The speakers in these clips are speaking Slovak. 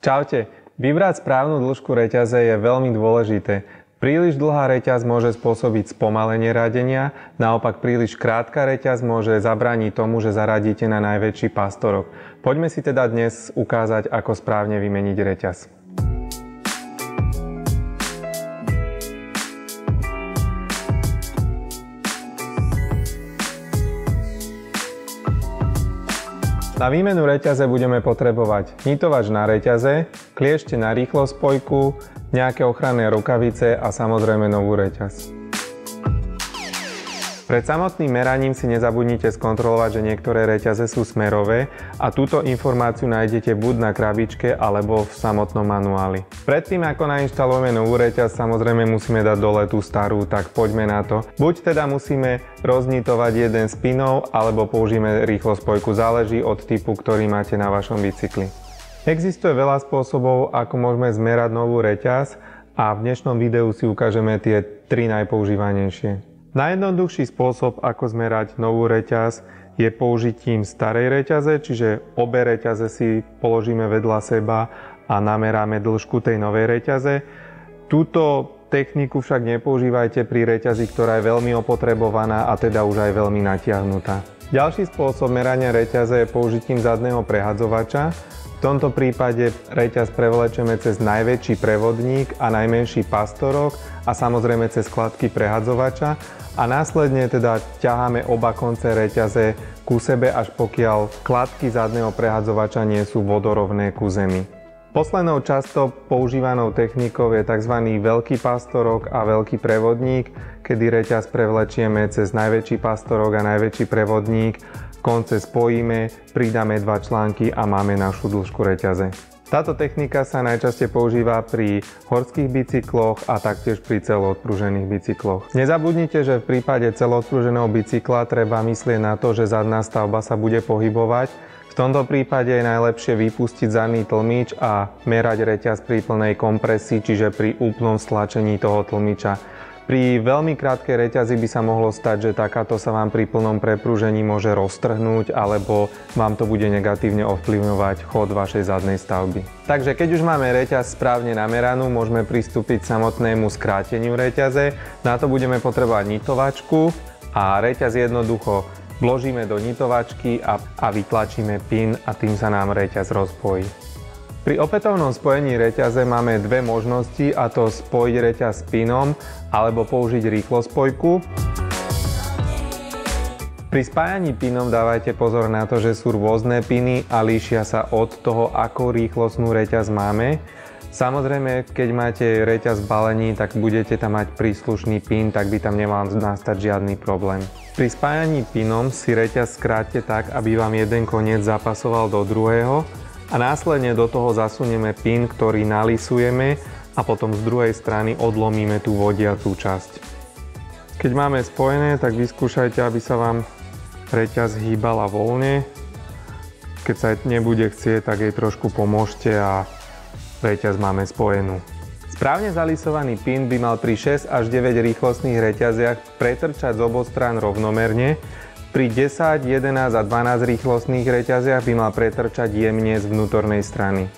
Čaute, vybrať správnu dĺžku reťaze je veľmi dôležité. Príliš dlhá reťaz môže spôsobiť spomalenie radenia, naopak príliš krátka reťaz môže zabrániť tomu, že zaradíte na najväčší pastorok. Poďme si teda dnes ukázať, ako správne vymeniť reťaz. Na výmenu reťaze budeme potrebovať nitovač na reťaze, kliešte na rýchlospojku, nejaké ochranné rukavice a samozrejme novú reťaz. Pred samotným meraním si nezabudnite skontrolovať, že niektoré reťaze sú smerové a túto informáciu nájdete buď na krabičke alebo v samotnom manuáli. Predtým ako nainštalujeme novú reťaz, samozrejme musíme dať dole tú starú, tak poďme na to. Buď teda musíme roznitovať jeden z pinov alebo použijeme rýchlospojku, záleží od typu, ktorý máte na vašom bicykli. Existuje veľa spôsobov, ako môžeme zmerať novú reťaz a v dnešnom videu si ukážeme tie 3 najpoužívanejšie. Najjednoduchší spôsob, ako zmerať novú reťaz, je použitím starej reťaze, čiže obe reťaze si položíme vedľa seba a nameráme dĺžku tej novej reťaze. Túto techniku však nepoužívajte pri reťazi, ktorá je veľmi opotrebovaná a teda už aj veľmi natiahnutá. Ďalší spôsob merania reťaze je použitím zadného prehadzovača. V tomto prípade reťaz prevlečeme cez najväčší prevodník a najmenší pastorok a samozrejme cez kladky prehadzovača a následne teda ťaháme oba konce reťaze ku sebe, až pokiaľ kladky zadného prehadzovača nie sú vodorovné ku zemi. Poslednou často používanou technikou je tzv. Veľký pastorok a veľký prevodník, kedy reťaz prevlečieme cez najväčší pastorok a najväčší prevodník, konce spojíme, pridáme 2 články a máme našu dĺžku reťaze. Táto technika sa najčastejšie používa pri horských bicykloch a taktiež pri celoodpružených bicykloch. Nezabudnite, že v prípade celoodpruženého bicykla treba myslieť na to, že zadná stavba sa bude pohybovať. V tomto prípade je najlepšie vypustiť zadný tlmič a merať reťaz pri plnej kompresii, čiže pri úplnom stlačení toho tlmiča. Pri veľmi krátkej reťazi by sa mohlo stať, že takáto sa vám pri plnom preprúžení môže roztrhnúť alebo vám to bude negatívne ovplyvňovať chod vašej zadnej stavby. Takže keď už máme reťaz správne nameranú, môžeme pristúpiť k samotnému skráteniu reťaze. Na to budeme potrebovať nitovačku a reťaz jednoducho vložíme do nitovačky a vytlačíme pin a tým sa nám reťaz rozpojí. Pri opätovnom spojení reťaze máme dve možnosti, a to spojiť reťaz s pinom alebo použiť rýchlospojku. Pri spájaní pinom dávajte pozor na to, že sú rôzne piny a líšia sa od toho, akú rýchlostnú reťaz máme. Samozrejme, keď máte reťaz v balení, tak budete tam mať príslušný pin, tak by tam nemal nastať žiadny problém. Pri spájaní pinom si reťaz skráťte tak, aby vám jeden koniec zapasoval do druhého a následne do toho zasunieme pin, ktorý nalisujeme a potom z druhej strany odlomíme tú vodiacú časť. Keď máme spojené, tak vyskúšajte, aby sa vám reťaz hýbala voľne. Keď sa nebude chcieť, tak jej trošku pomôžte a reťaz máme spojenú. Správne zalisovaný pin by mal pri 6 až 9 rýchlostných reťaziach pretrčať z oboch strán rovnomerne. Pri 10, 11 a 12 rýchlostných reťaziach by mal pretrčať jemne z vnútornej strany.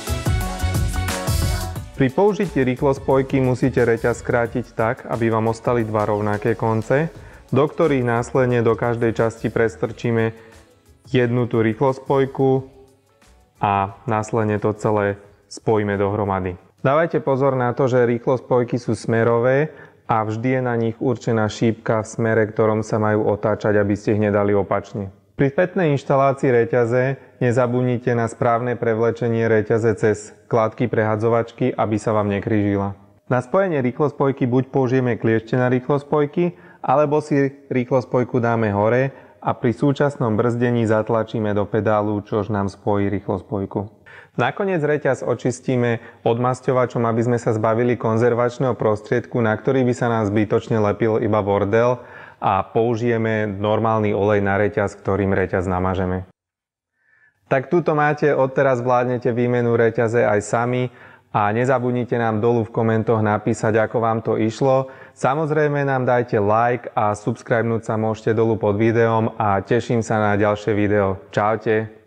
Pri použití rýchlospojky musíte reťaz skrátiť tak, aby vám ostali 2 rovnaké konce, do ktorých následne do každej časti prestrčíme jednu tú rýchlospojku a následne to celé spojíme dohromady. Dávajte pozor na to, že rýchlospojky sú smerové a vždy je na nich určená šípka v smere, ktorom sa majú otáčať, aby ste ich nedali opačne. Pri spätnej inštalácii reťaze nezabudnite na správne prevlečenie reťaze cez kladky prehadzovačky, aby sa vám nekrížila. Na spojenie rýchlospojky buď použijeme kliešte na rýchlospojky, alebo si rýchlospojku dáme hore a pri súčasnom brzdení zatlačíme do pedálu, čož nám spojí rýchlospojku. Nakoniec reťaz očistíme odmasťovačom, aby sme sa zbavili konzervačného prostriedku, na ktorý by sa nám zbytočne lepil iba bordel, a použijeme normálny olej na reťaz, ktorým reťaz namažeme. Tak tuto máte, odteraz vládnete výmenu reťaze aj sami a nezabudnite nám dolu v komentoch napísať, ako vám to išlo. Samozrejme nám dajte like a subscribenúť sa môžete dolu pod videom a teším sa na ďalšie video. Čaute.